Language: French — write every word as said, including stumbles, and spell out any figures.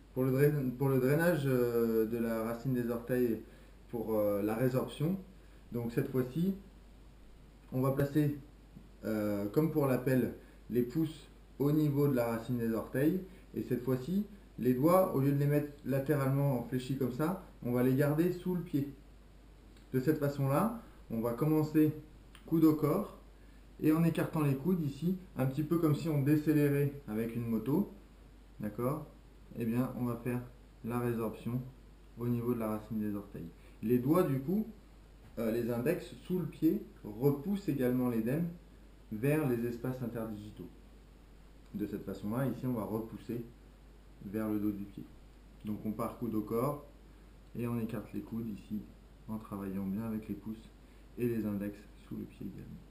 Pour le, drain- pour le drainage euh, de la racine des orteils, pour euh, la résorption, donc cette fois-ci, on va placer, euh, comme pour l'appel, les pouces au niveau de la racine des orteils. Et cette fois-ci, les doigts, au lieu de les mettre latéralement fléchis comme ça, on va les garder sous le pied. De cette façon-là, on va commencer coude au corps et en écartant les coudes ici, un petit peu comme si on décélérait avec une moto, d'accord? Eh bien, on va faire la résorption au niveau de la racine des orteils. Les doigts, du coup, euh, les index sous le pied, repoussent également l'édème vers les espaces interdigitaux. De cette façon-là, ici, on va repousser vers le dos du pied. Donc on part coude au corps et on écarte les coudes ici en travaillant bien avec les pouces et les index sous le pied également.